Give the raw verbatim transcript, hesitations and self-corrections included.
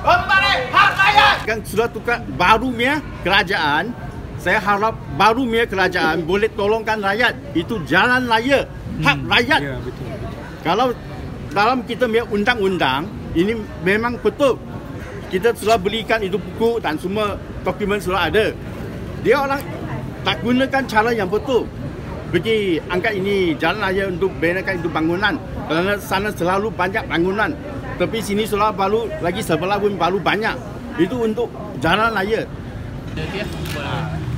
Pembalik hak rakyat. Kan sudah tukar baru punya kerajaan. Saya harap baru punya kerajaan boleh tolongkan rakyat. Itu jalan raya, hak rakyat. Ya, betul, betul. Kalau dalam kita punya undang-undang, ini memang betul. Kita sudah belikan itu buku dan semua dokumen sudah ada. Dia orang tak gunakan cara yang betul. Bagi angkat ini jalan raya untuk benakan itu bangunan. Kerana sana selalu banyak bangunan. Tapi sini sudah baru, lagi sebelah pun baru banyak. Itu untuk jalan raya. Dia